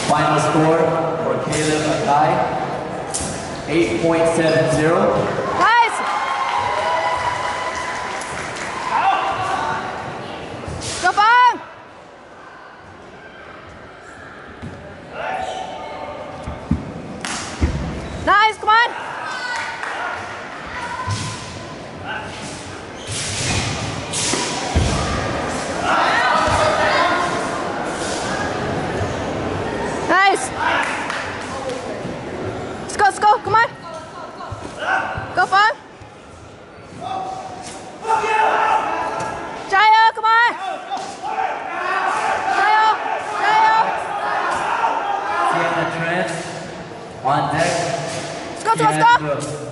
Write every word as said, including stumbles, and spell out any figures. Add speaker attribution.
Speaker 1: Final score for Caleb a tie, eight point seven zero.
Speaker 2: Nice! Go Feng! Nice, come on! Nice! Let's go, let's go, come on! Go Feng! Jian, come on! Jian! Jian!
Speaker 1: Jian the trend on deck.
Speaker 2: Let's go, let's go, let's go!
Speaker 1: Jian